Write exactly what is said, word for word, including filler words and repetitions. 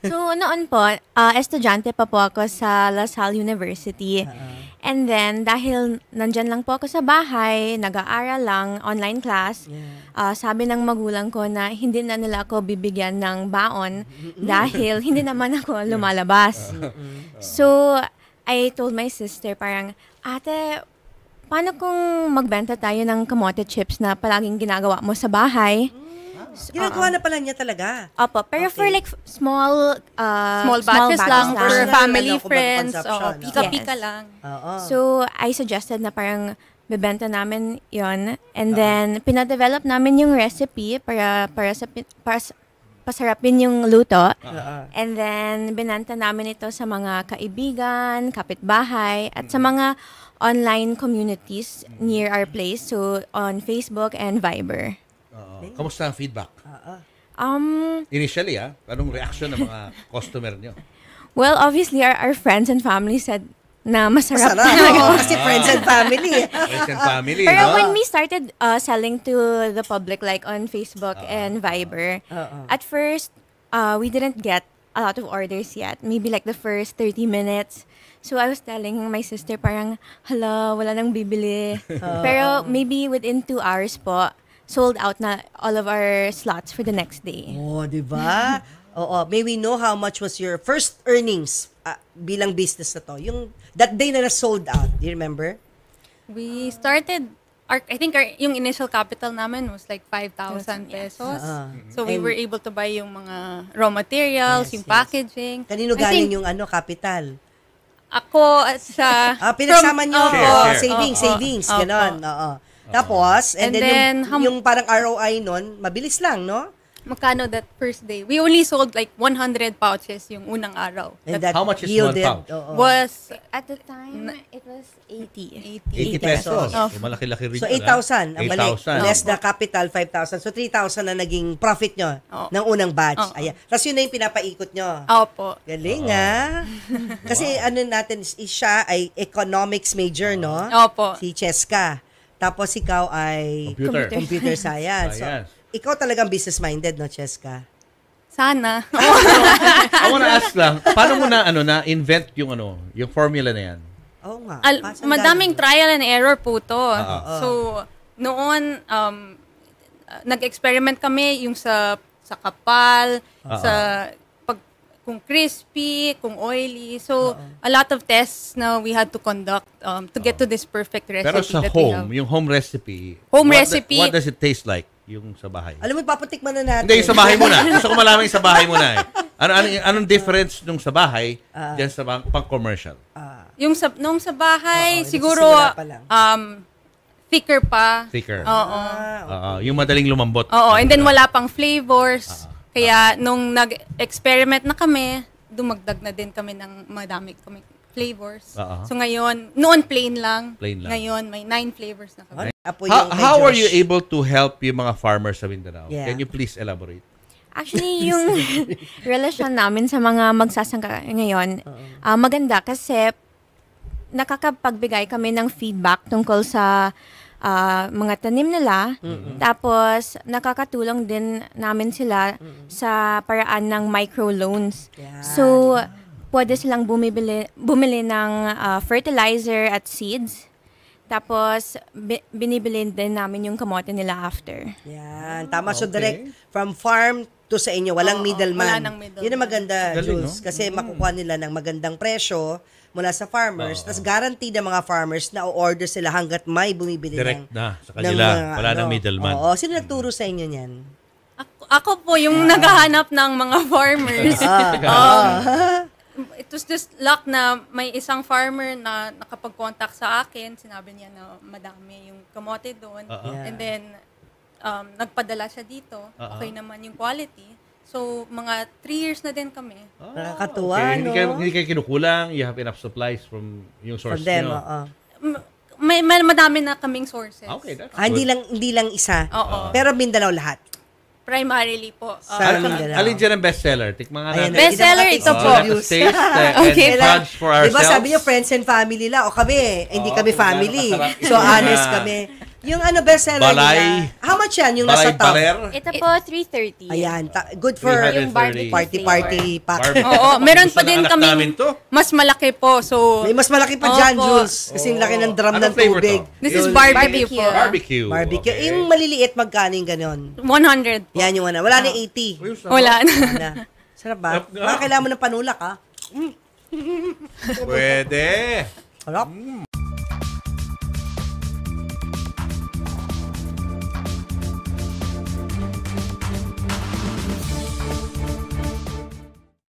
So, noon po, uh, estudyante pa po ako sa La Salle University. Uh-uh. And then, dahil nandyan lang po ako sa bahay, nag-aaral lang, online class, Yeah. uh, sabi ng magulang ko na hindi na nila ako bibigyan ng baon dahil hindi naman ako lumalabas. So, I told my sister parang, ate, paano kung magbenta tayo ng kamote chips na palaging ginagawa mo sa bahay? Ginagawa na pala niya talaga. Opo, pero Okay. for like f- small uh, Small batches lang, for Personal, family, ano, kumbaga, friends, consumption, oh, no? pika-pika Yes. lang. Oo. So, I suggested na parang bebenta namin yon and then pinadevelop namin yung recipe para para sa pi- para sa- pasarapin yung luto. Oo. And then binanta namin ito sa mga kaibigan, kapitbahay at sa mga online communities near our place, so on Facebook and Viber. Oo. Kamusta ang feedback? Um, Initially, ah, anong reaction ng mga customer niyo? well, obviously our, our friends and family said na masarap. Masarap. Oo, kasi friends and family. Friends and family, Pero no? when we started uh, selling to the public, like on Facebook and Viber, Oo. at first, uh, we didn't get a lot of orders yet. Maybe like the first thirty minutes. So I was telling my sister parang, hala, wala nang bibili. Pero maybe within two hours po, sold out na all of our slots for the next day. Oh, di ba? Oo. May we know how much was your first earnings ah, bilang business na to? Yung that day na na-sold out. Do you remember? We started, our, I think our, yung initial capital namin was like five thousand pesos. Ah. So we And- were able to buy yung mga raw materials, Yes, yung yes. packaging. Kanino I galing think yung ano, capital? Ako at sa... Ah, pinagsama from- nyo. Opo. Share, share. Savings, Opo. savings. Opo. Ganon. Oo. Tapos, and, And then, then, yung, ham- yung parang R O I nun, mabilis lang, no? Magkano that first day? We only sold like one hundred pouches yung unang araw. And That that How much is yielded, one pound? oo. was At the time, it was eighty. eighty. eighty pesos. Oh. So, malaki-laki rin So, yun, eight thousand ah. ang balik. eight thousand. Less the capital, five thousand. So, three thousand na naging profit nyo Oo. ng unang batch. Oo. Ayan. Tapos yun na yung pinapaikot nyo. Opo. Galing, ah. Kasi ano natin, is- siya ay economics major, no? Opo. Si Cheska. Tapos ikaw ay Computer. computer science. So, Science. ikaw talagang business-minded, no, Cheska? Sana. I wanna ask lang, paano mo na, ano, na-invent yung, ano, yung formula na yan? Oo nga. Al- Pasan madaming galing? trial and error po to. Oo. So, noon, um, uh, nag-experiment kami yung sa sa kapal, Oo. sa pag, kung crispy, kung oily. So, a lot of tests na we had to conduct um, to get to this perfect recipe Pero sa that we have. home, yung home recipe, Home what recipe. what does it taste like? Yung sa bahay? Alam mo, papatikman na natin. Hindi, yung sa bahay muna. Gusto ko malaman yung sa bahay muna eh. Ano, ano, anong difference nung sa bahay dyan sa pang- pang-commercial? Yung sa, nung sa bahay, Oo, siguro, nagsisimula pa lang. um, thicker pa. Thicker. Oo. Ah, Oo, yung madaling lumambot. Oo, and then wala pang flavors. Kaya nung nag-experiment na kami, dumagdag na din kami ng madami kami flavors. Oo. So ngayon, noon plain lang. Plain lang. Ngayon, may nine flavors na kami. Apo How, yung kay how are Josh. you able to help yung mga farmers sa Mindanao? Yeah. Can you please elaborate? Actually, yung relasyon namin sa mga magsasangka ngayon, ah, maganda kasi nakakapagbigay kami ng feedback tungkol sa ah, mga tanim nila. Tapos, nakakatulong din namin sila sa paraan ng microloans. Yan. So, pwede silang bumibili, bumili ng ah, fertilizer at seeds. Tapos, bi- binibili din namin yung kamote nila after. Yan. Tama. So, Okay. direct from farm to sa inyo. Walang Oo, middleman. wala nang middleman. Yun ang maganda, Galing, Jules. no? Kasi makukuha nila ng magandang presyo mula sa farmers. Tapos guaranteed ng mga farmers na o-order sila hanggat may bumibili Direct ng, na sa ng kanila. mga, Wala nang ano. middleman. Oo. Sino nagturo sa inyo niyan? Ako, ako po yung naghahanap ng mga farmers. Ah. um, it was just luck na may isang farmer na nakapag-contact sa akin. Sinabi niya na madami yung kamote doon. Oo. Yeah. And then, um, nagpadala siya dito. Oo. Okay naman yung quality. So, mga three years na din kami. Ah, Nakakatuwa, okay. Hindi no? kayo, hindi kayo kinukulang. You have enough supplies from yung source From them, nyo. oo. M- May, may madami na kaming sources. Okay, that's Ah, hindi good. lang hindi lang isa. Oo. Pero Mindanao lahat. Primarily po. Uh, Sa Al- Mindanao. alin dyan ang bestseller? Tikman nga Ayan, natin. Bestseller, hindi ito na po. Oh, makataste let reviews. us taste uh, and Okay. judge for Di ourselves. ba sabi niyo friends and family lang o kami, hindi Oo, kami kung gaano family. kasarap So ito honest na- kami. Yung ano bestseller Balay. nila. How much yan yung Balay nasa top? Baler. Ito po, three thirty. Ayan, ta- good for three Yung barbecue party flavor. party pack. Barbecue. Oo, meron Gusto pa ng din anak kami namin to. mas malaki po. So, May mas malaki pa dyan, Opo. Jules. Kasi laki ng drum Anong ng flavor tubig. to? this is Yun. barbecue, Barbecue. po. Barbecue. Barbecue. Okay. Yung maliliit, magkano yung ganon? one hundred po. Yan yung ano. Wala na eighty. Uy, sarap. Wala na. Na. Sarap ba? Sarap nga. Baka kailangan mo ng panulak, ha? Pwede. Sarap.